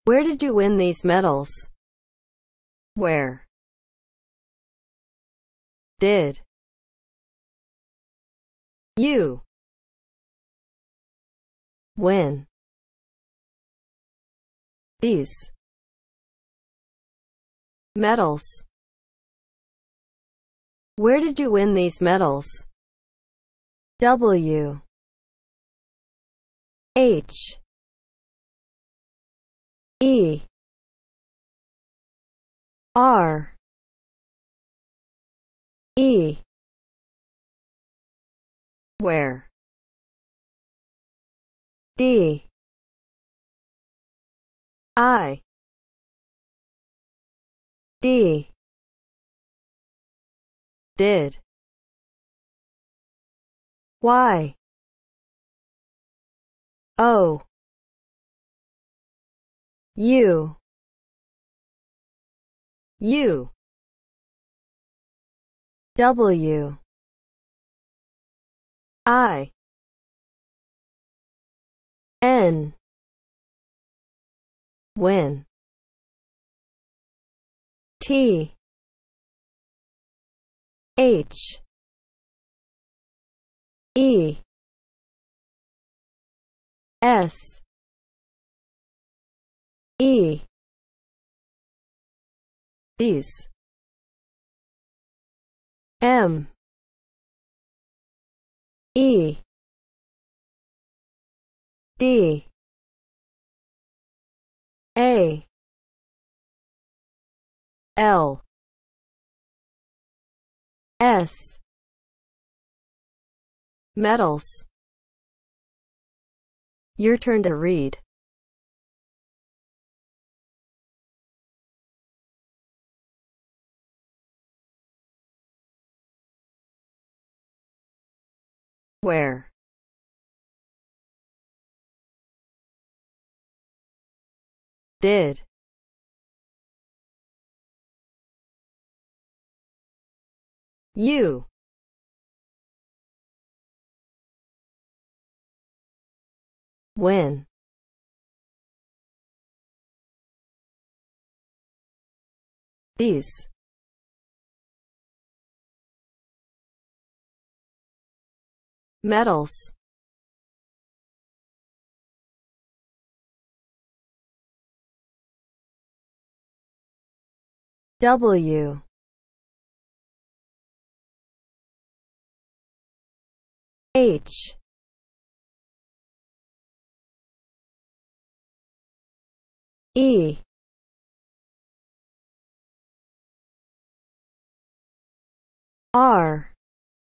Where did you win these medals? Where did you win these medals? Where did you win these medals? W H E R E. Where. D I D. Did. Y O U U W I N. Win. T H E S E. These. M E D A L S. Medals. Your turn to read. Where. Did. You. Win. These. Medals. W H E R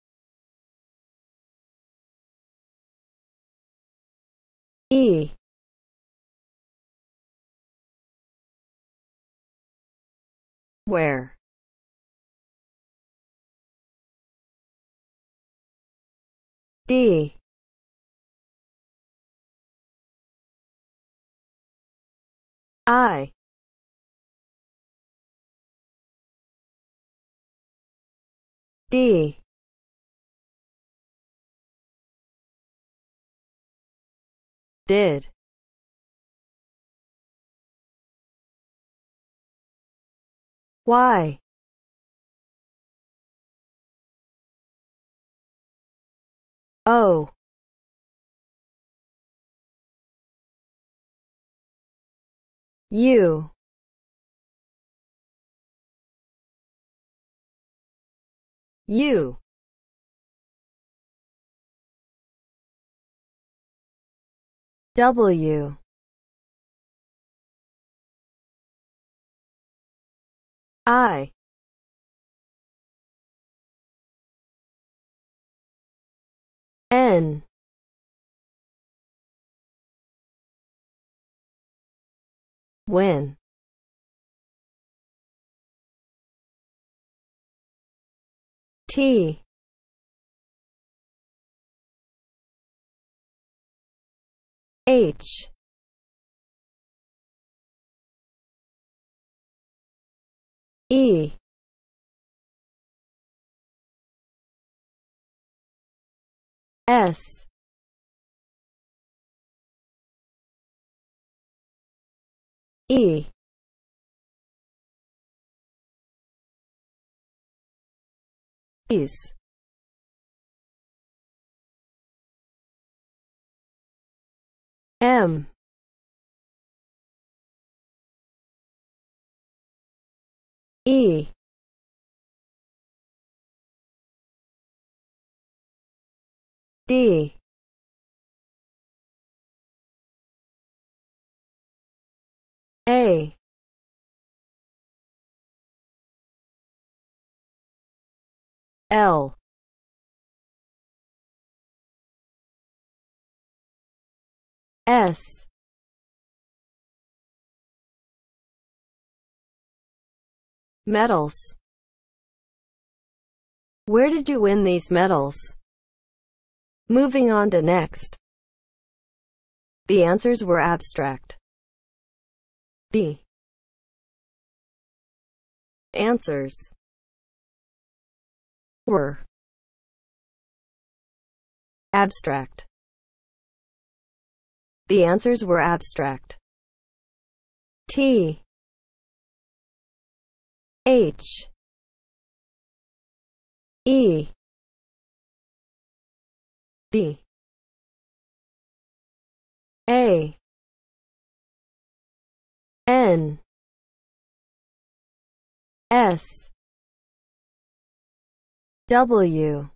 E. Where. D I D. Did. Y O U U W I N. Win. T H E S E, is, M, E, D, A, L, S, medals. Where did you win these medals? Moving on to next. The answers were abstract. The answers were abstract. The answers were abstract. T, H, E, B, A, N, S, W,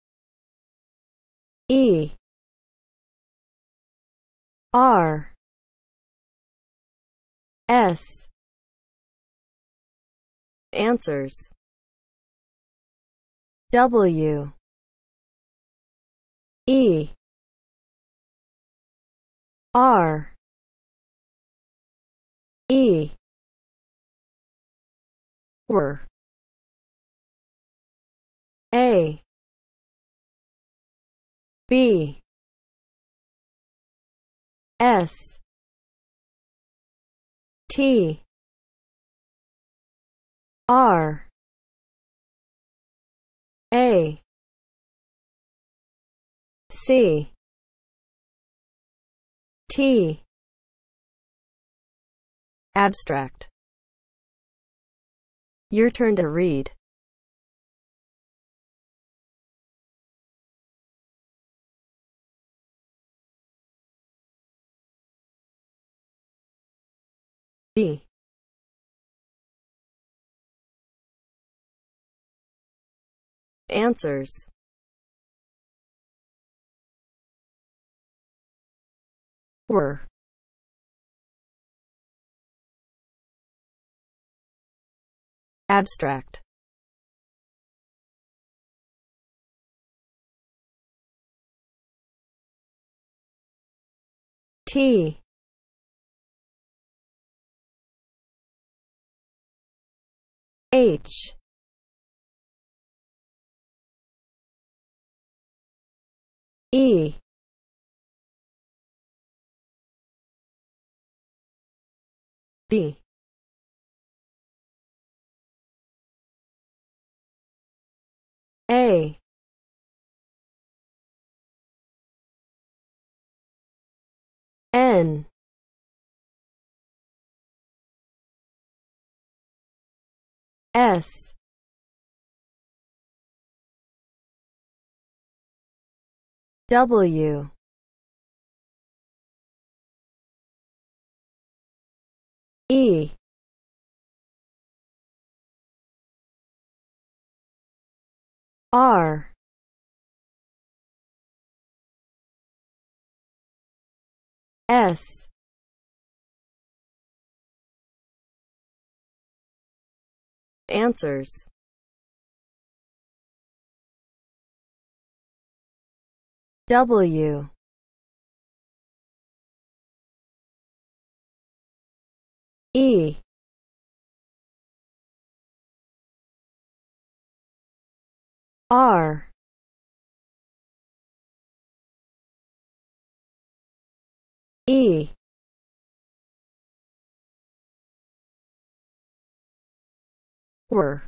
E, R, S. Answers. W, E, R, E, were, A, B, S, T, R, A, C, T. Abstract. Your turn to read. B, answers. Were, abstract. T, H, E, B, A, N, S, W, E, R, S. Answers. W, E, R, E, were,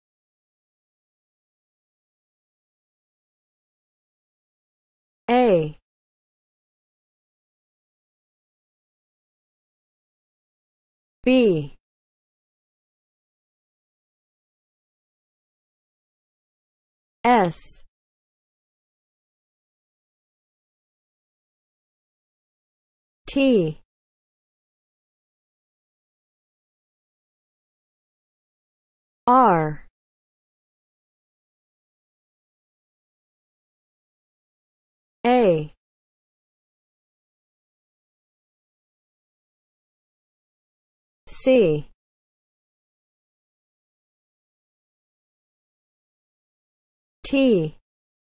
A, B, S, T, R, A, C, T,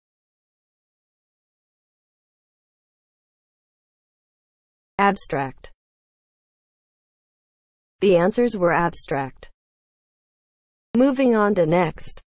abstract. The answers were abstract. Moving on to next.